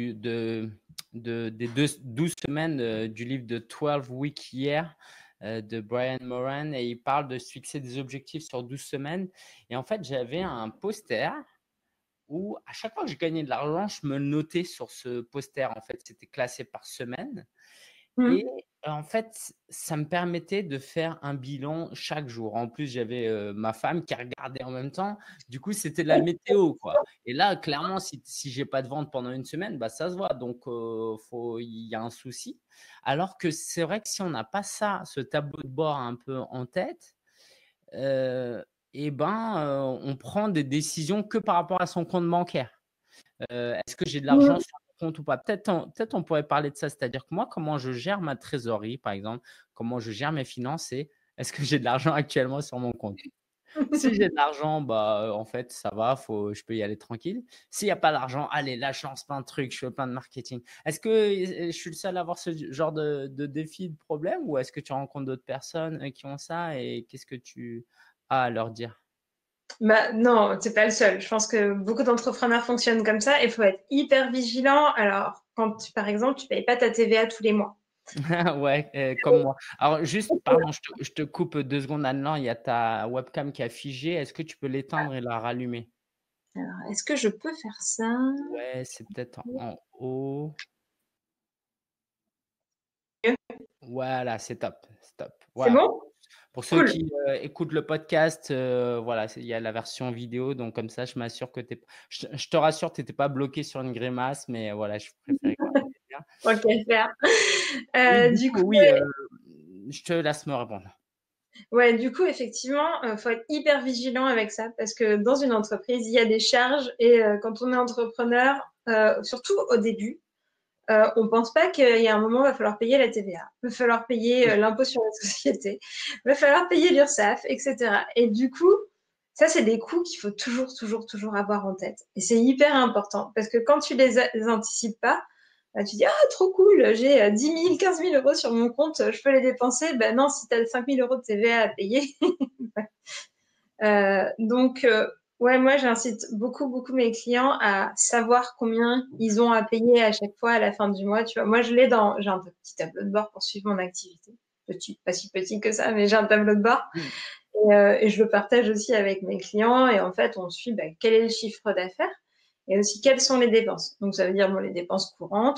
des 12 semaines, du livre de 12 Week Year, de Brian Moran et il parle de se fixer des objectifs sur 12 semaines et en fait, j'avais un poster où à chaque fois que je gagnais de l'argent, je me le notais sur ce poster. En fait, c'était classé par semaine et Mmh. en fait, ça me permettait de faire un bilan chaque jour. En plus, j'avais, ma femme qui regardait en même temps. Du coup, c'était de la météo, quoi et là, clairement, si j'ai pas de vente pendant une semaine, bah, ça se voit donc il y a un souci. Alors que c'est vrai que si on n'a pas ça, ce tableau de bord un peu en tête, heu et ben, on prend des décisions que par rapport à son compte bancaire. Est-ce que j'ai de l'argent Mmh. sur mon compte ou pas? Peut-être on pourrait parler de ça, c'est-à-dire que moi, comment je gère ma trésorerie, par exemple, comment je gère mes finances et est-ce que j'ai de l'argent actuellement sur mon compte? Si j'ai de l'argent, bah, en fait, ça va, je peux y aller tranquille. S'il y a pas d'argent, allez, là, je lance plein de trucs, je fais plein de marketing. Est-ce que je suis le seul à avoir ce genre de défi, de problème, ou est-ce que tu rencontres d'autres personnes qui ont ça et qu'est-ce que tu as à leur dire? Bah, non, t'es pas le seul. Je pense que beaucoup d'entrepreneurs fonctionnent comme ça. Il faut être hyper vigilant. Alors, quand par exemple, tu payes pas ta TVA tous les mois. Ouais, comme moi. Alors juste, pardon, je te coupe 2 secondes, Anne-Laure, il y a ta webcam qui a figé. Est-ce que tu peux l'éteindre et la rallumer? Alors, est-ce que je peux faire ça? Ouais, c'est peut-être en haut. Voilà, c'est top. C'est Voilà. bon? Pour ceux Cool. qui, écoutent le podcast, voilà, il y a la version vidéo, donc comme ça, je m'assure que tu je te rassure, tu étais pas bloqué sur une grimace, mais voilà, je préférais quand même te dire. Ok, faire. Oui, du Du coup, coup, oui, je te laisse me répondre. ouais, du coup, effectivement, faut être hyper vigilant avec ça parce que dans une entreprise, il y a des charges et quand on est entrepreneur, surtout au début, on pense pas qu'il y a un moment, il va falloir payer la TVA, il va falloir payer Oui. l'impôt sur la société, il va falloir payer l'URSSAF, etc. Et du coup, ça, c'est des coûts qu'il faut toujours avoir en tête. Et c'est hyper important parce que quand tu les anticipes pas, bah, tu dis, ah, trop cool, j'ai 10 000, 15 000 euros sur mon compte, je peux les dépenser. Ben non, si tu as 5 000 euros de TVA à payer. Donc, ouais, moi, j'incite beaucoup mes clients à savoir combien ils ont à payer à chaque fois à la fin du mois. Tu vois, moi, j'ai un petit tableau de bord pour suivre mon activité. Petit, pas si petit que ça, mais j'ai un tableau de bord. Mmh. Et je le partage aussi avec mes clients. Et en fait, on suit bah, quel est le chiffre d'affaires et aussi quelles sont les dépenses. Donc, ça veut dire bon, les dépenses courantes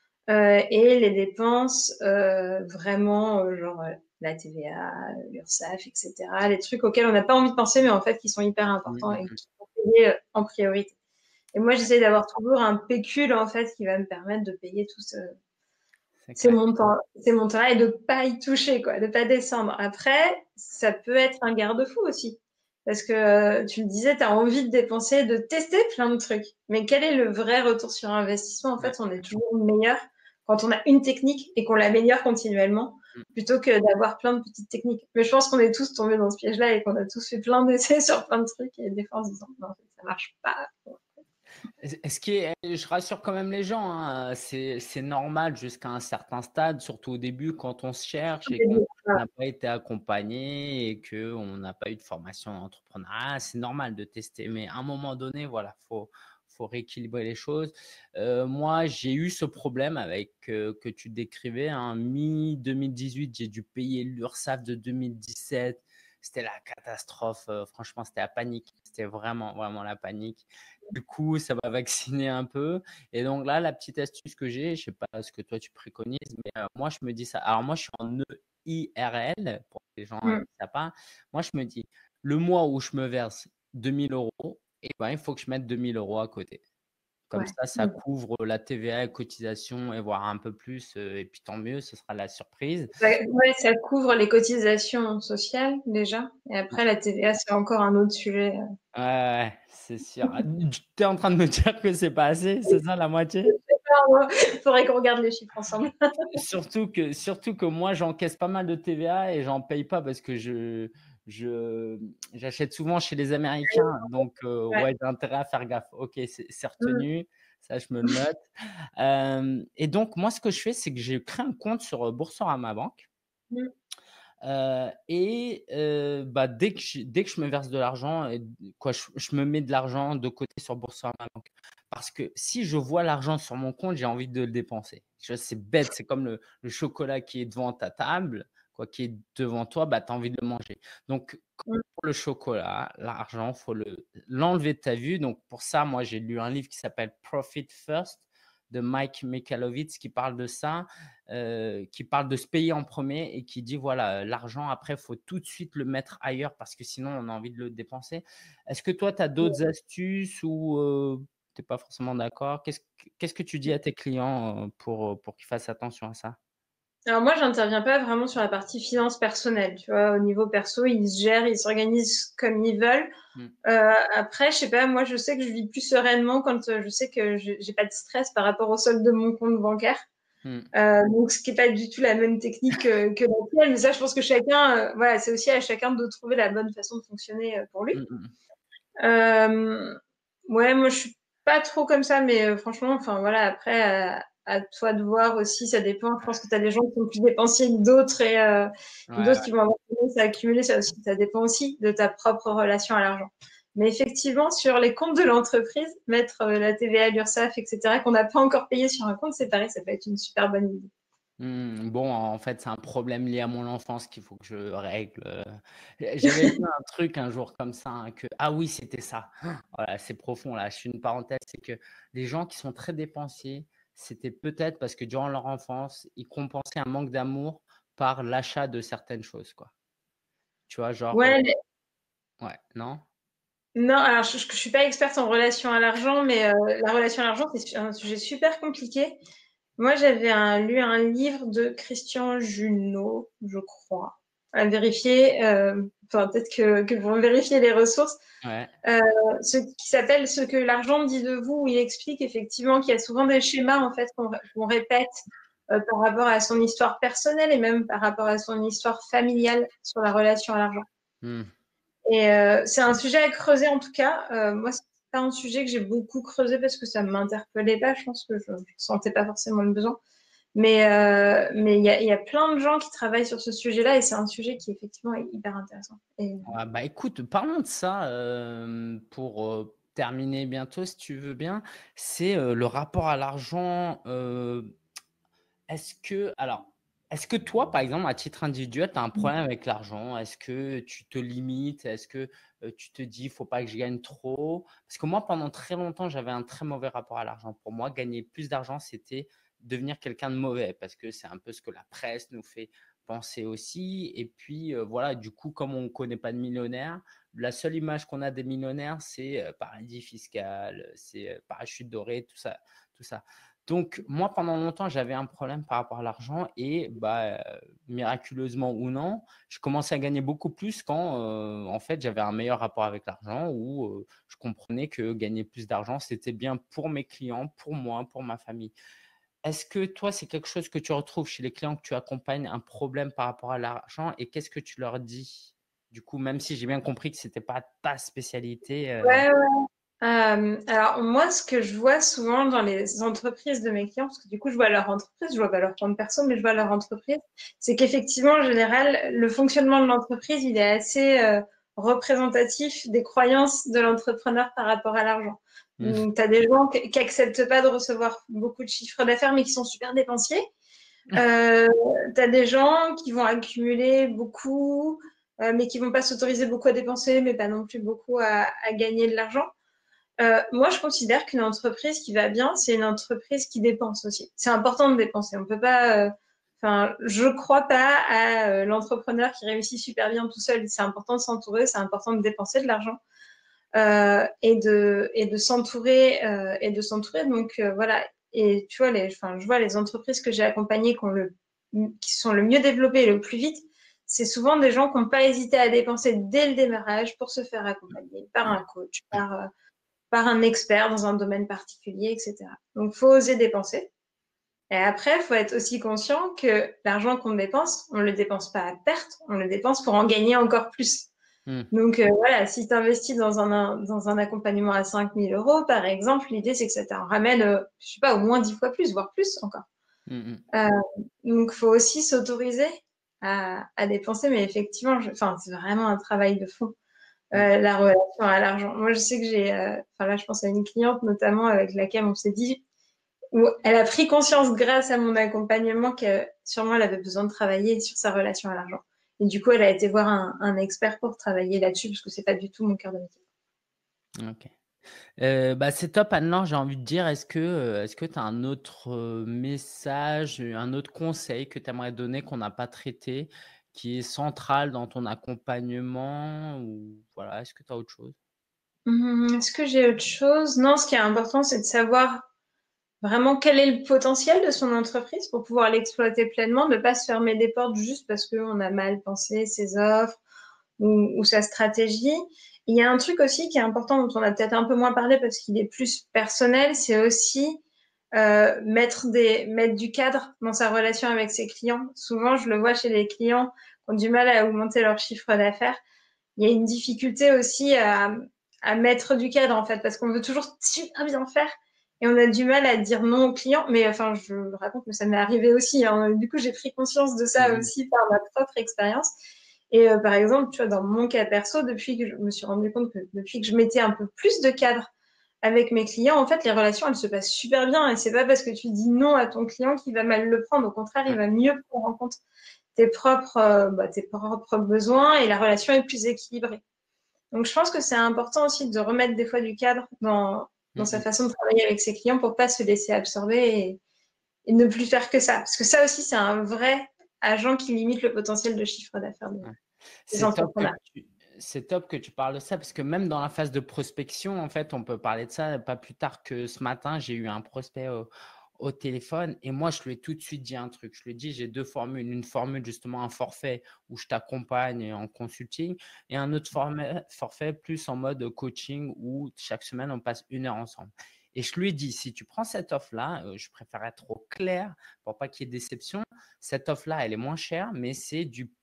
et les dépenses vraiment, genre la TVA, l'URSSAF, etc. Les trucs auxquels on n'a pas envie de penser, mais en fait qui sont hyper Mmh, importants mmh et mh. qui sont payés en priorité. Et moi, j'essaie d'avoir toujours un pécule en fait qui va me permettre de payer tous C'est ces clair. montants, ces montants-là et de pas y toucher, quoi, de pas descendre. Après, ça peut être un garde-fou aussi. Parce que tu le disais, tu as envie de dépenser, de tester plein de trucs. Mais quel est le vrai retour sur investissement? En Ouais. fait, on est toujours meilleur quand on a une technique et qu'on l'améliore continuellement, Mmh. plutôt que d'avoir plein de petites techniques. Mais je pense qu'on est tous tombés dans ce piège-là et qu'on a tous fait plein d'essais sur plein de trucs et des fois en se disant, non, en fait, ça marche pas. Et ce qui est je rassure quand même les gens, hein, c'est normal jusqu'à un certain stade, surtout au début quand on se cherche et qu'on Voilà. n'a pas été accompagné et qu'on n'a pas eu de formation en entrepreneuriat, c'est normal de tester. Mais à un moment donné, voilà, faut rééquilibrer les choses. Moi, j'ai eu ce problème avec, que tu décrivais, hein, mi-2018, j'ai dû payer l'URSSAF de 2017. C'était la catastrophe, franchement, c'était la panique. C'était vraiment la panique. Du coup, ça m'a vacciné un peu et donc là, la petite astuce que j'ai, je sais pas ce que toi tu préconises, mais moi je me dis ça. Alors moi, je suis en EIRL pour les gens qui ne Mm. savent pas. Moi, je me dis, le mois où je me verse 2 000 €, et ben, il faut que je mette 2 000 € à côté. Comme Ouais. ça couvre la TVA et cotisation et voire un peu plus, et puis tant mieux, ce sera la surprise. Ouais, ça couvre les cotisations sociales déjà. Et après, la TVA, c'est encore un autre sujet. Ouais, ouais, c'est sûr. Ah, tu es en train de me dire que c'est pas assez, c'est ça la moitié? Il faudrait qu'on regarde les chiffres ensemble. Surtout que moi, j'encaisse pas mal de TVA et j'en paye pas parce que je j'achète souvent chez les Américains, donc Ouais. ouais, j'ai intérêt à faire gaffe. OK, c'est Mm. retenu, ça je me le note. Et donc moi, ce que je fais, c'est que j'ai créé un compte sur, Boursorama Banque, Mm. et bah, dès que je me verse de l'argent et quoi, je me mets de l'argent de côté sur Boursorama Banque. Parce que si je vois l'argent sur mon compte, j'ai envie de le dépenser. Tu vois, c'est bête, c'est comme le chocolat qui est devant ta table, quoi, qui est devant toi, bah, tu as envie de le manger. Donc Mm. pour le chocolat, l'argent, faut l'enlever de ta vue. Donc pour ça, moi, j'ai lu un livre qui s'appelle Profit First de Mike Michalowicz qui parle de ça, qui parle de se payer en premier et qui dit voilà, l'argent après, il faut tout de suite le mettre ailleurs parce que sinon on a envie de le dépenser. Est-ce que toi, tu as d'autres astuces ou tu n'es pas forcément d'accord? Qu'est-ce que tu dis à tes clients pour qu'ils fassent attention à ça? Alors moi, j'interviens pas vraiment sur la partie finance personnelle. Tu vois, au niveau perso, ils se gèrent, ils s'organisent comme ils veulent. Mmh. Après, je sais pas, moi, je sais que je vis plus sereinement quand je sais que j'ai pas de stress par rapport au solde de mon compte bancaire. Mmh. Donc, ce qui n'est pas du tout la même technique que la tienne. Mais ça, je pense que chacun, voilà, c'est aussi à chacun de trouver la bonne façon de fonctionner pour lui. Mmh mh. Ouais, moi, je suis pas trop comme ça, mais franchement, enfin, voilà, après, à toi de voir aussi, ça dépend. Je pense que tu as des gens qui sont plus dépensiers que d'autres et Ouais, d'autres ouais. qui vont avoir tendance à accumuler. Ça aussi, ça dépend aussi de ta propre relation à l'argent. Mais effectivement, sur les comptes de l'entreprise, mettre la TVA, l'URSSAF, etc., qu'on n'a pas encore payé sur un compte séparé, ça peut être une super bonne idée. Bon, en fait, c'est un problème lié à mon enfance qu'il faut que je règle. J'avais vu un truc un jour comme ça, hein, que ah oui, c'était ça. Voilà, c'est profond là, je fais une parenthèse, c'est que les gens qui sont très dépensiers, c'était peut-être parce que durant leur enfance, ils compensaient un manque d'amour par l'achat de certaines choses, quoi. Tu vois? Genre, Ouais, ouais, non? non, alors je suis pas experte en relation à l'argent, mais la relation à l'argent, c'est un sujet super compliqué. Moi, j'avais lu un livre de Christian Junot, je crois, à vérifier, enfin peut-être que vous vérifiez les ressources, Ouais. ce qui s'appelle Ce que l'argent dit de vous, où il explique effectivement qu'il y a souvent des schémas en fait qu'on répète par rapport à son histoire personnelle et même par rapport à son histoire familiale sur la relation à l'argent. Mmh. Et c'est un sujet à creuser en tout cas. Moi, c'est pas un sujet que j'ai beaucoup creusé parce que ça m'interpellait pas. Je pense que je sentais pas forcément le besoin. Mais il y a plein de gens qui travaillent sur ce sujet-là et c'est un sujet qui effectivement est hyper intéressant. Et, Ouais, bah, écoute, parlons de ça, pour, terminer bientôt si tu veux bien. C'est, le rapport à l'argent, est-ce que alors, est-ce que toi, par exemple, à titre individuel, tu as un problème avec l'argent? Est-ce que tu te limites? Est-ce que, tu te dis: «Faut pas que je gagne trop»? Parce que moi, pendant très longtemps, j'avais un très mauvais rapport à l'argent. Pour moi, gagner plus d'argent, c'était devenir quelqu'un de mauvais parce que c'est un peu ce que la presse nous fait penser aussi et puis, voilà, du coup, comme on ne connaît pas de millionnaires, la seule image qu'on a des millionnaires, c'est, paradis fiscal, c'est, parachute doré, tout ça. Donc moi, pendant longtemps, j'avais un problème par rapport à l'argent et bah, miraculeusement ou non, je commençais à gagner beaucoup plus quand, en fait, j'avais un meilleur rapport avec l'argent où, je comprenais que gagner plus d'argent, c'était bien pour mes clients, pour moi, pour ma famille. Est-ce que toi, c'est quelque chose que tu retrouves chez les clients que tu accompagnes, un problème par rapport à l'argent et qu'est-ce que tu leur dis? Du coup, même si j'ai bien compris que c'était pas ta spécialité, ouais, ouais. Alors moi, ce que je vois souvent dans les entreprises de mes clients, parce que du coup, je vois leur entreprise, je vois pas leur compte perso, mais je vois leur entreprise, c'est qu'effectivement, en général, le fonctionnement de l'entreprise, il est assez représentatif des croyances de l'entrepreneur par rapport à l'argent. mmh. Tu as des gens qui acceptent pas de recevoir beaucoup de chiffres d'affaires, mais qui sont super dépensiers. Tu as des gens qui vont accumuler beaucoup, mais qui vont pas s'autoriser beaucoup à dépenser, mais pas non plus beaucoup à gagner de l'argent. Moi, je considère qu'une entreprise qui va bien, c'est une entreprise qui dépense aussi. C'est important de dépenser. On peut pas. Enfin, je crois pas à l'entrepreneur qui réussit super bien tout seul. C'est important de s'entourer, c'est important de dépenser de l'argent et de s'entourer et de s'entourer. Donc voilà. Et tu vois, enfin, je vois les entreprises que j'ai accompagnées qui sont le mieux développées et le plus vite. C'est souvent des gens qui n'ont pas hésité à dépenser dès le démarrage pour se faire accompagner par un coach, par un expert dans un domaine particulier, etc. Donc, il faut oser dépenser. Et après, il faut être aussi conscient que l'argent qu'on dépense, on ne le dépense pas à perte, on le dépense pour en gagner encore plus. Mmh. Donc, voilà, si tu investis dans un accompagnement à 5 000 euros, par exemple, l'idée, c'est que ça t'en ramène, je sais pas, au moins 10 fois plus, voire plus encore. Mmh mh. Euh, donc, il faut aussi s'autoriser à dépenser, mais effectivement, enfin, c'est vraiment un travail de fond. Mmh. La relation à l'argent. Moi, je sais que enfin là, je pense à une cliente notamment avec laquelle on s'est dit, où elle a pris conscience grâce à mon accompagnement que sûrement elle avait besoin de travailler sur sa relation à l'argent. Et du coup, elle a été voir un expert pour travailler là-dessus parce que c'est pas du tout mon cœur de métier. OK. Bah, c'est top Anne-Laure, j'ai envie de dire, est-ce que tu as un autre, message, un autre conseil que tu aimerais donner qu'on n'a pas traité, qui est central dans ton accompagnement ou voilà, est-ce que tu as autre chose? Est-ce que j'ai autre chose? Non, ce qui est important, c'est de savoir vraiment quel est le potentiel de son entreprise pour pouvoir l'exploiter pleinement, ne pas se fermer des portes juste parce qu'on a mal pensé ses offres ou sa stratégie. Il y a un truc aussi qui est important dont on a peut-être un peu moins parlé parce qu'il est plus personnel, c'est aussi mettre du cadre dans sa relation avec ses clients. Souvent, je le vois chez les clients qui ont du mal à augmenter leur chiffre d'affaires. Il y a une difficulté aussi à mettre du cadre, en fait, parce qu'on veut toujours super bien faire et on a du mal à dire non aux clients. Mais enfin, je le raconte, mais ça m'est arrivé aussi, hein. Du coup, j'ai pris conscience de ça Mhm. aussi par ma propre expérience. Et par exemple, tu vois, dans mon cas perso, depuis que je me suis rendu compte que depuis que je mettais un peu plus de cadre avec mes clients, en fait, les relations, elles se passent super bien. Et c'est pas parce que tu dis non à ton client qu'il va mal le prendre. Au contraire, il va mieux prendre en compte tes propres besoins et la relation est plus équilibrée. Donc, je pense que c'est important aussi de remettre des fois du cadre dans sa Mhm. façon de travailler avec ses clients pour pas se laisser absorber et ne plus faire que ça. Parce que ça aussi, c'est un vrai agent qui limite le potentiel de chiffre d'affaires Ouais. des C'est top que entrepreneurs. c'est top que tu parles de ça parce que même dans la phase de prospection, en fait, on peut parler de ça pas plus tard que ce matin. J'ai eu un prospect au téléphone et moi, je lui ai tout de suite dit un truc. Je lui ai dit, j'ai deux formules. Une formule, justement, un forfait où je t'accompagne en consulting et un autre forfait plus en mode coaching où chaque semaine, on passe 1 heure ensemble. Et je lui ai dit, si tu prends cette offre-là, je préfère être au clair pour pas qu'il y ait déception. Cette offre-là, elle est moins chère, mais c'est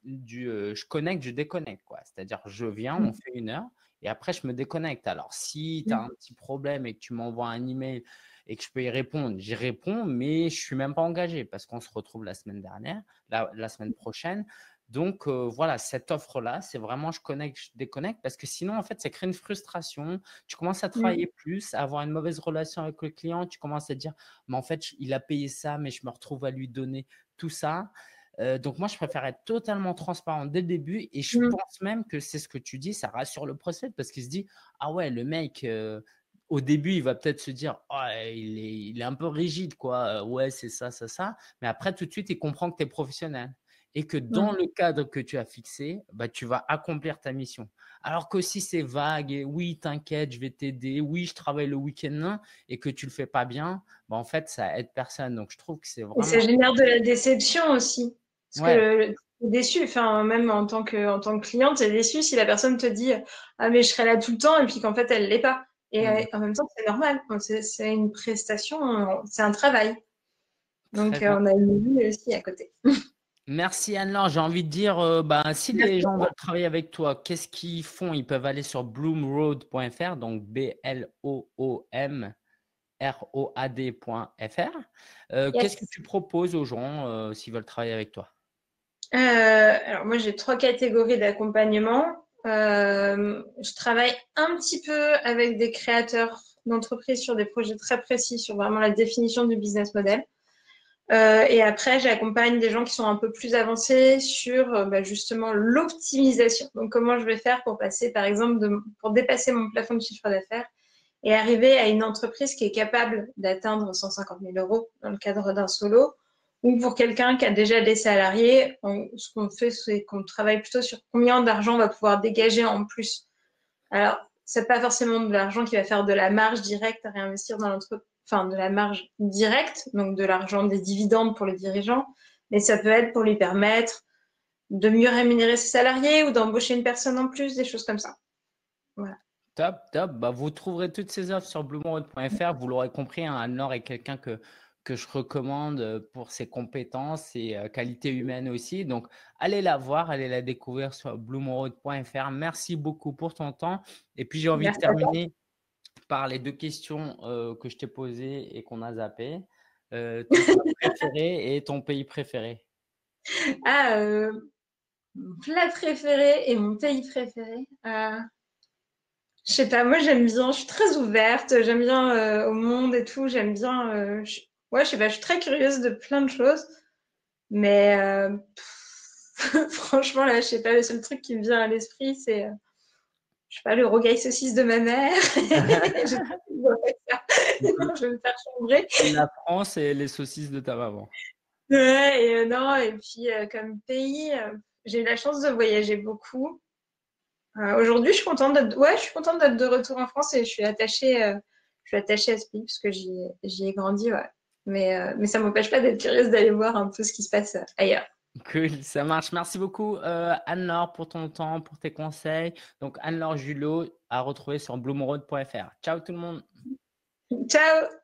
je connecte, je déconnecte, quoi. C'est-à-dire, je viens, on fait 1 heure et après, je me déconnecte. Alors, si tu as un petit problème et que tu m'envoies un email et que je peux y répondre, j'y réponds, mais je suis même pas engagé parce qu'on se retrouve la semaine dernière, la semaine prochaine. Donc, voilà, cette offre-là, c'est vraiment je connecte, je déconnecte parce que sinon, en fait, ça crée une frustration. Tu commences à travailler plus, à avoir une mauvaise relation avec le client. Tu commences à te dire, mais en fait, il a payé ça, mais je me retrouve à lui donner tout ça. Donc, moi, je préfère être totalement transparent dès le début et je pense même que c'est ce que tu dis, ça rassure le prospect parce qu'il se dit, ah ouais, le mec, au début, il va peut-être se dire, oh, il est un peu rigide, quoi. Ouais, c'est ça, ça, ça. Mais après, tout de suite, il comprend que tu es professionnel et que dans le cadre que tu as fixé, bah, tu vas accomplir ta mission. Alors que si c'est vague et oui, t'inquiète, je vais t'aider, oui, je travaille le week-end et que tu le fais pas bien, bah, en fait, ça aide personne. Donc, je trouve que c'est Et vraiment… ça génère de la déception aussi. Parce que Ouais. t'es déçu, enfin, même en tant que cliente, t'es déçu si la personne te dit ah, mais je serai là tout le temps et puis qu'en fait, elle l'est pas. Et Mmh. en même temps, c'est normal. Enfin, c'est une prestation, c'est un travail. Très Donc, bien. on a une vie aussi à côté. Merci Anne-Laure. J'ai envie de dire, bah, si les Merci. gens veulent travailler avec toi, qu'est-ce qu'ils font? Ils peuvent aller sur bloomroad.fr, donc BLOOMROAD.fr. Qu'est-ce que Yes. tu proposes aux gens s'ils veulent travailler avec toi? Alors moi, j'ai 3 catégories d'accompagnement. Je travaille un petit peu avec des créateurs d'entreprises sur des projets très précis, sur vraiment la définition du business model. Et après, j'accompagne des gens qui sont un peu plus avancés sur justement l'optimisation. Donc, comment je vais faire pour passer, par exemple, pour dépasser mon plafond de chiffre d'affaires et arriver à une entreprise qui est capable d'atteindre 150 000 euros dans le cadre d'un solo. Ou pour quelqu'un qui a déjà des salariés, ce qu'on fait, c'est qu'on travaille plutôt sur combien d'argent on va pouvoir dégager en plus. Alors, c'est pas forcément de l'argent qui va faire de la marge directe à réinvestir dans l'entreprise, enfin de la marge directe, donc de l'argent des dividendes pour les dirigeants, mais ça peut être pour lui permettre de mieux rémunérer ses salariés ou d'embaucher une personne en plus, des choses comme ça. Voilà. Top, top. Bah, vous trouverez toutes ces offres sur bluemonroad.fr. Vous l'aurez compris, hein, Anne-Laure est quelqu'un que je recommande pour ses compétences et qualités humaines aussi. Donc, allez la voir, allez la découvrir sur bluemonroad.fr. Merci beaucoup pour ton temps. Et puis, j'ai envie de Merci à toi. terminer par les deux questions que je t'ai posées et qu'on a zappées. Ton plat préféré et ton pays préféré. Ah, mon plat préféré et mon pays préféré. Je sais pas, moi j'aime bien, je suis très ouverte, j'aime bien au monde et tout, j'aime bien. Ouais, je sais pas, je suis très curieuse de plein de choses, mais franchement là, je sais pas, le seul truc qui me vient à l'esprit, c'est, je sais pas, le rogail saucisse de ma mère. Je sais pas si je dois faire ça. Sinon, je vais me faire chambrer. La France et les saucisses de ta maman. Ouais, et non, et puis comme pays, j'ai eu la chance de voyager beaucoup. Aujourd'hui, je suis contente d'être de retour en France et je suis attachée à ce pays parce que j'y ai grandi, ouais. Mais ça m'empêche pas d'être curieuse d'aller voir un peu ce qui se passe ailleurs. Cool, ça marche. Merci beaucoup, Anne-Laure, pour ton temps, pour tes conseils. Donc, Anne-Laure Julot à retrouver sur bloomroad.fr. Ciao tout le monde. Ciao!